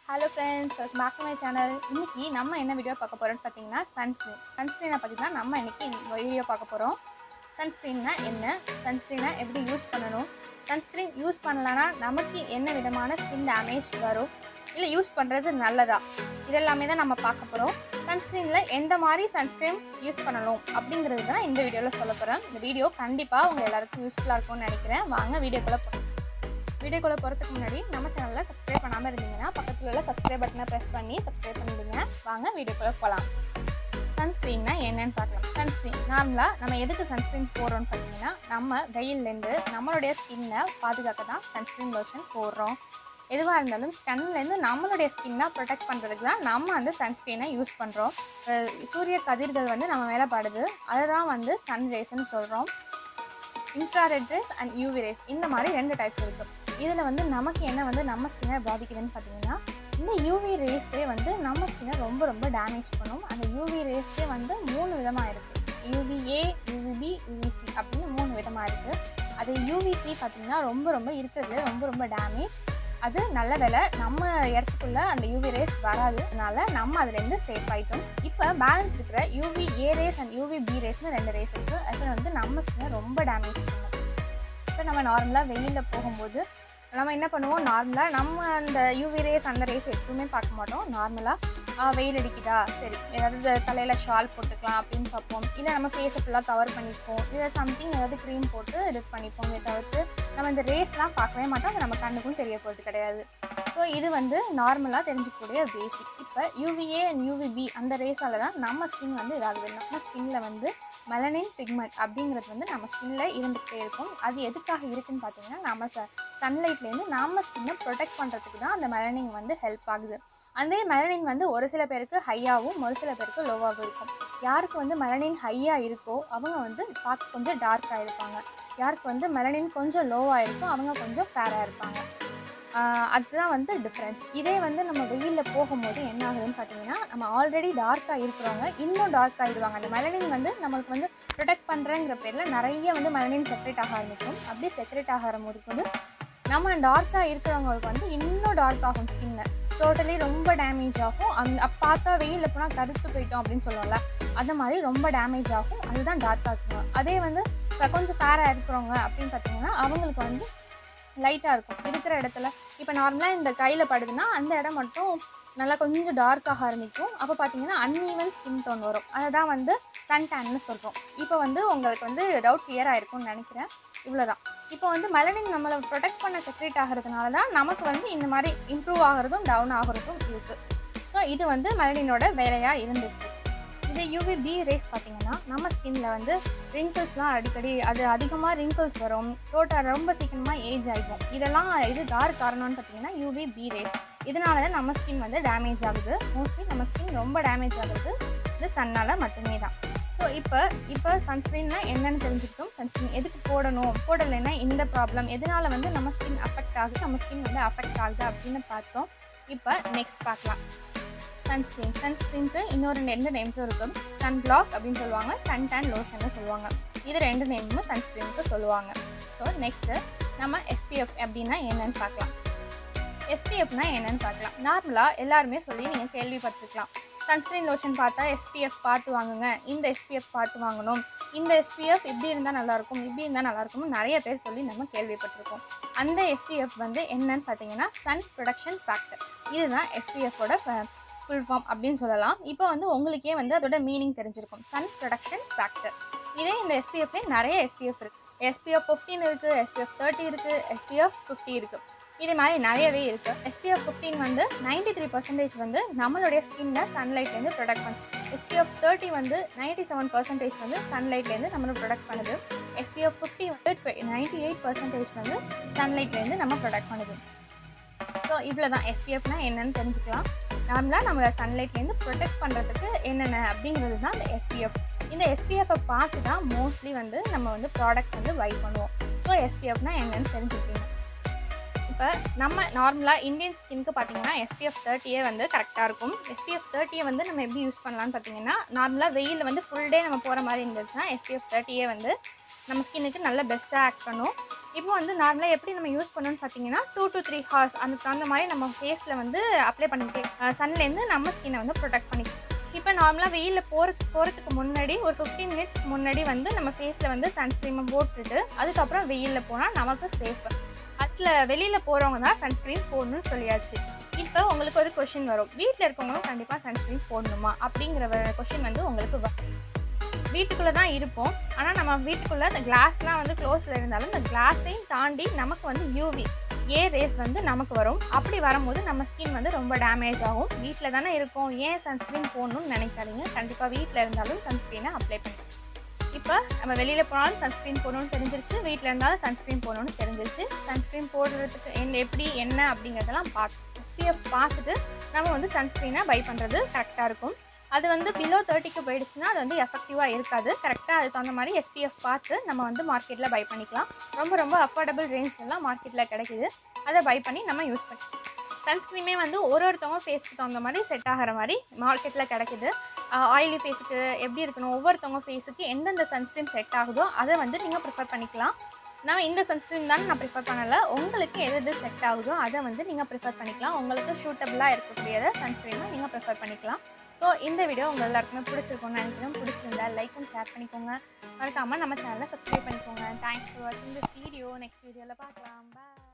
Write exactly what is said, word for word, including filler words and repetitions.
Hello friends, welcome back to my channel. இன்னைக்கு நம்ம என்ன வீடியோ பார்க்க போறோம்னு பாத்தீங்கன்னா sunscreen. sunscreen பத்தி தான் நம்ம இன்னைக்கு வீடியோ பார்க்க போறோம். sunscreen னா என்ன? sunscreen எப்படி யூஸ் பண்ணனும்? sunscreen யூஸ் பண்ணலனா நமக்கு என்ன விதமான skin damage வரும்? இல்ல யூஸ் பண்றது நல்லதா? இதெல்லாம் தான் நம்ம பார்க்க போறோம். sunscreenல எந்த மாதிரி sunscreen யூஸ் பண்ணனும் அப்படிங்கறது தான் இந்த வீடியோல சொல்லப் போறேன். இந்த வீடியோ கண்டிப்பா உங்க எல்லாருக்கும் யூஸ்ஃபுல்லா இருக்கும்னு நினைக்கிறேன். வாங்க வீடியோக்குள்ள போலாம். வீடியோக்குள்ள போறதுக்கு முன்னாடி நம்ம சேனலை சப்ஸ்கிரைப் பண்ணாம இருந்தீங்கன்னா பக்கத்துல உள்ள சப்ஸ்கிரைப் பட்டனை பிரஸ் பண்ணி சப்ஸ்கிரைப் பண்ணிடுங்க. வாங்க வீடியோக்குள்ள போலாம். சன்ஸ்கிரீன்னா என்னன்னு பார்க்கலாம். சன்ஸ்கிரீன் நார்மலா நம்ம எதுக்கு சன்ஸ்கிரீன் போடுறோம்னு பார்த்தீங்கன்னா நம்ம வெயில்ல இருந்து நம்மளுடைய ஸ்கின்னை பாதுகாக்க தான் சன்ஸ்கிரீன் லோஷன் போடுறோம். எதுவாக இருந்தாலும் ஸ்கின்லேருந்து நம்மளுடைய ஸ்கின்னை ப்ரொடெக்ட் பண்ணுறதுக்கு தான் நம்ம வந்து சன்ஸ்க்ரீனை யூஸ் பண்ணுறோம். சூரிய கதிர்கள் வந்து நம்ம மேலே படுது, அதை தான் வந்து சன் ரேஸ்ன்னு சொல்கிறோம். Infrared rays and UV rays இந்த மாதிரி ரெண்டு டைப்ஸ் இருக்குது. இதில் வந்து நமக்கு என்ன வந்து நம்ம ஸ்கின்னை பாதிக்குதுன்னு பார்த்தீங்கன்னா இந்த யூவி ரேஸே வந்து நம்ம ஸ்கின்னை ரொம்ப ரொம்ப டேமேஜ் பண்ணும். அந்த யூவி ரேஸ்லே வந்து மூணு விதமாக இருக்குது. யூவிஏ, யூவிபி, யூவிசி அப்படின்னு மூணு விதமாக இருக்குது. அது யூவிசி பார்த்திங்கன்னா ரொம்ப ரொம்ப இருக்கிறது ரொம்ப ரொம்ப டேமேஜ். அது நல்ல வேலை நம்ம இடத்துக்குள்ளே அந்த யூவி ரேஸ் வராதுனால நம்ம அதுலேருந்து சேஃப் ஆகிட்டோம். இப்போ பேலன்ஸ் இருக்கிற UV A rays and UV B ரேஸ்னு ரெண்டு ரேஸ் இருக்குது. அதில் வந்து நம்ம ஸ்கின்னை ரொம்ப டேமேஜ் பண்ணும். இப்போ நம்ம நார்மலாக வெயிலில் போகும்போது நம்ம என்ன பண்ணுவோம், நார்மலாக நம்ம அந்த யூவி ரேஸ் அந்த ரேஸ் எதுவுமே பார்க்க மாட்டோம். நார்மலாக வெயில் அடிக்குதா, சரி ஏதாவது தலையில் ஷால் போட்டுக்கலாம் அப்படின்னு பார்ப்போம். இல்லை நம்ம ஃபேஸை ஃபுல்லாக கவர் பண்ணிப்போம். இல்லை சம்திங் ஏதாவது க்ரீம் போட்டு இது பண்ணிப்போம். இதை தவிர்த்து நம்ம இந்த ரேஸ்லாம் பார்க்கவே மாட்டோம். அது நம்ம கண்ணுக்கும் தெரிய போகிறது கிடையாது. ஸோ இது வந்து நார்மலாக தெரிஞ்சிக்கக்கூடிய பேசிக். இப்போ யூவிஏ அண்ட் யூவிபி அந்த ரேஸால் தான் நம்ம ஸ்கின் வந்து இதாகுது. நம்ம ஸ்கின்னில் வந்து மெலனின் பிக்மெண்ட் அப்படிங்கிறது வந்து நம்ம ஸ்கின்னில் இருந்துகிட்டே இருக்கும். அது எதுக்காக இருக்குதுன்னு பார்த்தீங்கன்னா நம்ம ச சன்லைட்லேருந்து நம்ம ஸ்கின்னை ப்ரொடெக்ட் பண்ணுறதுக்கு தான் அந்த மெலனின் வந்து ஹெல்ப் ஆகுது. அந்த மெலனின் வந்து ஒரு சில பேருக்கு ஹையாகவும் ஒரு சில பேருக்கு லோவாகவும் இருக்கும். யாருக்கு வந்து மெலனின் ஹையாக இருக்கோ அவங்க வந்து பார்க்க கொஞ்சம் டார்க்காக இருப்பாங்க. யாருக்கு வந்து மெலனின் கொஞ்சம் லோவாக இருக்கோ அவங்க கொஞ்சம் ஃபேராக இருப்பாங்க. அதுதான் வந்து டிஃப்ரென்ஸ். இதே வந்து நம்ம வெயிலில் போகும்போது என்ன ஆகுதுன்னு பார்த்தீங்கன்னா நம்ம ஆல்ரெடி டார்க்காக இருக்கிறவங்க இன்னும் டார்க் ஆகிடுவாங்க. அந்த மெலனின் வந்து நம்மளுக்கு வந்து ப்ரொடெக்ட் பண்ணுறங்கிற பேரில் நிறைய வந்து மெலனின் செக்ரேட் ஆக ஆரம்பிக்கும். அப்படி செக்ரேட் ஆகிற போது வந்து நம்ம டார்க்காக இருக்கிறவங்களுக்கு வந்து இன்னும் டார்க் ஆகும். ஸ்கின்னை டோட்டலி ரொம்ப டேமேஜ் ஆகும். அந் பார்த்தா வெயிலில் போனால் கருத்து போயிட்டோம் அப்படின்னு சொல்லுவோம்ல, அந்த மாதிரி ரொம்ப டேமேஜ் ஆகும். அதுதான் டார்க்காக இருக்குங்க. அதே வந்து கொஞ்சம் ஃபேராக இருக்கிறவங்க அப்படின்னு பார்த்தீங்கன்னா அவங்களுக்கு வந்து லைட்டாக இருக்கும் இருக்கிற இடத்துல. இப்போ நார்மலாக இந்த கையில் படுதுன்னா அந்த இடம் மட்டும் நல்லா கொஞ்சம் டார்க்காக ஆரம்பிக்கும். அப்போ பார்த்தீங்கன்னா அன்ஈவன் ஸ்கின் டோன் வரும். அதை தான் வந்து சன் டேன்னு சொல்கிறோம். இப்போ வந்து உங்களுக்கு வந்து டவுட் கிளியர் ஆகிருக்கும்னு நினைக்கிறேன். இவ்வளோதான். இப்போ வந்து மெலனின் நம்மளை ப்ரொடெக்ட் பண்ண செக்ரேட் ஆகிறதுனால தான் நமக்கு வந்து இந்த மாதிரி இம்ப்ரூவ் ஆகிறதும் டவுன் ஆகிறதும் இருக்குது. ஸோ இது வந்து மெலனினோட வேலையாக இருந்துச்சு. இது யூவிபி ரேஸ் பார்த்திங்கன்னா நம்ம ஸ்கின்னில் வந்து ரிங்கிள்ஸ்லாம் அடிக்கடி அது அதிகமாக ரிங்கிள்ஸ் வரும். டோட்டல் ரொம்ப சீக்கிரமாக ஏஜ் ஆகிடும். இதெல்லாம் இது யார் காரணம்னு பார்த்தீங்கன்னா யூவிபி ரேஸ். இதனால தான் நம்ம ஸ்கின் வந்து டேமேஜ் ஆகுது. மோஸ்ட்லி நம்ம ஸ்கின் ரொம்ப டேமேஜ் ஆகுது இது சன்னால் மட்டுமே தான். ஸோ இப்போ இப்போ சன்ஸ்க்ரீன்னா என்னென்னு தெரிஞ்சுக்கிட்டோம். சன்ஸ்க்ரீன் எதுக்கு போடணும், போடலைன்னா இந்த ப்ராப்ளம் எதனால் வந்து நம்ம ஸ்கின் அஃபெக்ட் ஆகுது, நம்ம ஸ்கின் வந்து அஃபெக்ட் ஆகுது அப்படின்னு பார்த்தோம். இப்போ நெக்ஸ்ட் பார்க்கலாம் சன்ஸ்க்ரீன். சன்ஸ்க்ரீனுக்கு இன்னொரு ரெண்டு நேம்ஸும் இருக்கும். சன் பிளாக் அப்படின்னு சொல்லுவாங்க, சன் டேன் லோஷன்னு சொல்லுவாங்க. இது ரெண்டு நேமும் சன்ஸ்க்ரீனுக்கு சொல்லுவாங்க. ஸோ நெக்ஸ்ட்டு நம்ம எஸ்பிஎஃப் அப்படின்னா என்னன்னு பார்க்கலாம். எஸ்பிஎஃப்னா என்னன்னு பார்க்கலாம். நார்மலாக எல்லாருமே சொல்லி நீங்கள் கேள்விப்பட்டிருக்கலாம். சன்ஸ்க்ரீன் லோஷன் பார்த்தா எஸ்பிஎஃப் பார்த்து வாங்குங்க, இந்த எஸ்பிஎஃப் பார்த்து வாங்கணும், இந்த எஸ்பிஎஃப் இப்படி இருந்தால் நல்லாயிருக்கும், இப்படி இருந்தால் நல்லாயிருக்கும்னு நிறைய பேர் சொல்லி நம்ம கேள்விப்பட்டிருக்கோம். அந்த எஸ்பிஎஃப் வந்து என்னன்னு பார்த்தீங்கன்னா சன் ப்ரொடக்ஷன் ஃபேக்டர். இதுதான் எஸ்பிஎஃபோட ஃபுல் ஃபார்ம் அப்படின்னு சொல்லலாம். இப்போ வந்து உங்களுக்கே வந்து அதோட மீனிங் தெரிஞ்சிருக்கும். Sun protection factor. இதே இந்த எஸ்பிஎஃப்லேயே நிறைய எஸ்பிஎஃப் இருக்குது. எஸ்பிஎஃப் ஃபிஃப்டீன் இருக்குது, எஸ்பிஎஃப் தேர்ட்டி இருக்குது, எஸ்பிஎஃப் ஃபிஃப்டி இருக்குது. இதே மாதிரி நிறையவே இருக்குது. எஸ்பிஎஃப் ஃபிஃப்டீன் வந்து நைன்டி த்ரீ பர்சன்டேஜ் வந்து நம்மளுடைய ஸ்கின்னை சன்லைட்லேருந்து ப்ரொடெக்ட் பண்ணுது. எஸ்பிஎஃப் தேர்ட்டி வந்து நைன்டி செவன் பர்சன்டேஜ் வந்து சன்லைட்லேருந்து நம்மளை ப்ரொடெக்ட் பண்ணுது. எஸ்பிஎஃப் ஃபிஃப்டி வந்து நைன்டி எயிட் பர்சன்டேஜ் வந்து சன்லைட்லேருந்து நம்ம ப்ரொடெக்ட் பண்ணுது. ஸோ இவ்வளோ தான் எஸ்பிஎஃப்னா என்னென்னு தெரிஞ்சுக்கலாம். நார்மலாக நம்மளை சன்லைட்லேருந்து ப்ரொடெக்ட் பண்ணுறதுக்கு என்னென்ன அப்படிங்கிறது தான் இந்த எஸ்பிஎஃப். இந்த எஸ்பிஎஃப்பை பார்த்து தான் மோஸ்ட்லி வந்து நம்ம வந்து ப்ராடக்ட் வந்து பை பண்ணுவோம். ஸோ எஸ்பிஎஃப்னா என்னென்னு தெரிஞ்சுக்கிட்டீங்க. இப்போ நம்ம நார்மலாக இந்தியன் ஸ்கின்க்கு பார்த்தீங்கன்னா எஸ்பிஎஃப் தேர்ட்டியே வந்து கரெக்டாக இருக்கும். எஸ்பிஎஃப் தேர்ட்டியை வந்து நம்ம எப்படி யூஸ் பண்ணலான்னு பார்த்தீங்கன்னா, நார்மலாக வெயிலில் வந்து ஃபுல் டே நம்ம போகிற மாதிரி இருந்துச்சுன்னா எஸ்பிஎஃப் தேர்ட்டியே வந்து நம்ம ஸ்கின்னுக்கு நல்ல பெஸ்ட்டாக ஆக்ட் பண்ணும். இப்போ வந்து நார்மலாக எப்படி நம்ம யூஸ் பண்ணணும்னு பார்த்தீங்கன்னா, டூ டு த்ரீ ஹார்ஸ் அதுக்கு தகுந்த மாதிரி நம்ம ஃபேஸில் வந்து அப்ளை பண்ணிக்கிட்டே சன்லேருந்து நம்ம ஸ்கின்னை வந்து ப்ரொடெக்ட் பண்ணிக்கலாம். இப்போ நார்மலாக வெயிலில் போகிறது போகிறதுக்கு முன்னாடி ஒரு ஃபிஃப்டீன் மினிட்ஸ் முன்னாடி வந்து நம்ம ஃபேஸில் வந்து சன்ஸ்க்ரீமை போட்டுட்டு அதுக்கப்புறம் வெயிலில் போனால் நமக்கு சேஃபு. அதில் வெளியில் போகிறவங்க தான் சன்ஸ்க்ரீன் போடணும்னு சொல்லியாச்சு. இப்போ உங்களுக்கு ஒரு கொஷின் வரும், வீட்டில் இருக்கவங்களும் கண்டிப்பாக சன்ஸ்க்ரீன் போடணுமா அப்படிங்கிற கொஷின் வந்து உங்களுக்கு வரும். வீட்டுக்குள்ளே தான் இருப்போம், ஆனால் நம்ம வீட்டுக்குள்ளே அந்த கிளாஸ்லாம் வந்து க்ளோஸில் இருந்தாலும் இந்த கிளாஸையும் தாண்டி நமக்கு வந்து யூவி ஏ ரேஸ் வந்து நமக்கு வரும். அப்படி வரும்போது நம்ம ஸ்கின் வந்து ரொம்ப டேமேஜ் ஆகும். வீட்டில் தானே இருக்கும், ஏன் சன்ஸ்க்ரீன் போடணும்னு நினைக்காதீங்க. கண்டிப்பாக வீட்டில் இருந்தாலும் சன்ஸ்க்ரீனை அப்ளை பண்ணி. இப்போ நம்ம வெளியில் போனாலும் சன்ஸ்க்ரீன் போடணும்னு தெரிஞ்சிருச்சு, வீட்டில் இருந்தாலும் சன்ஸ்க்ரீன் போடணும்னு தெரிஞ்சிருச்சு. சன்ஸ்க்ரீன் போடுறதுக்கு என்ன எப்படி என்ன அப்படிங்கிறதெல்லாம் பார்த்து எஸ்பிஎஃப் பார்த்துட்டு நம்ம வந்து சன்ஸ்க்ரீனை பை பண்ணுறது கரெக்டாக இருக்கும். அது வந்து பிலோ தேர்ட்டிக்கு போயிடுச்சுன்னா அது வந்து எஃபெக்டிவாக இருக்காது. கரெக்டாக அதுக்கு தகுந்த மாதிரி எஸ்பிஎஃப் பார்த்து நம்ம வந்து மார்க்கெட்டில் பை பண்ணிக்கலாம். ரொம்ப ரொம்ப அஃபோர்டபுள் ரேஞ்ச்லாம் மார்க்கெட்டில் கிடைக்கிது. அதை பை பண்ணி நம்ம யூஸ் பண்ணிக்கலாம். சன்ஸ்க்ரீமே வந்து ஒரு ஒருத்தவங்க ஃபேஸுக்கு தகுந்த மாதிரி செட் ஆகிற மாதிரி மார்க்கெட்டில் கிடைக்கிது. ஆயிலி ஃபேஸுக்கு எப்படி இருக்கணும், ஒவ்வொருத்தவங்க ஃபேஸுக்கு எந்தெந்த சன்ஸ்க்ரீன் செட் ஆகுதோ அதை வந்து நீங்கள் ப்ரிஃபர் பண்ணிக்கலாம். நான் இந்த சன்ஸ்க்ரீன் தான் நான் ப்ரிஃபர் பண்ணலை, உங்களுக்கு எது எது செட் ஆகுதோ அதை வந்து நீங்கள் ப்ரிஃபர் பண்ணிக்கலாம். உங்களுக்கு சூட்டபுளாக இருக்கக்கூடியதை சன்ஸ்க்ரீனை நீங்கள் ப்ரிஃபர் பண்ணிக்கலாம். ஸோ இந்த வீடியோ உங்கள் எல்லாருக்குமே பிடிச்சிருக்கும்னு நினைக்கிறேன். பிடிச்சிருந்தா லைக் அண்ட் ஷேர் பண்ணிக்கோங்க. மறக்காமல் நம்ம சேனலை சப்ஸ்கிரைப் பண்ணிக்கோங்க. தேங்க்ஸ் ஃபார் வாட்சிங் திஸ் வீடியோ. நெக்ஸ்ட் வீடியோவில் பார்க்கலாம். பாய்.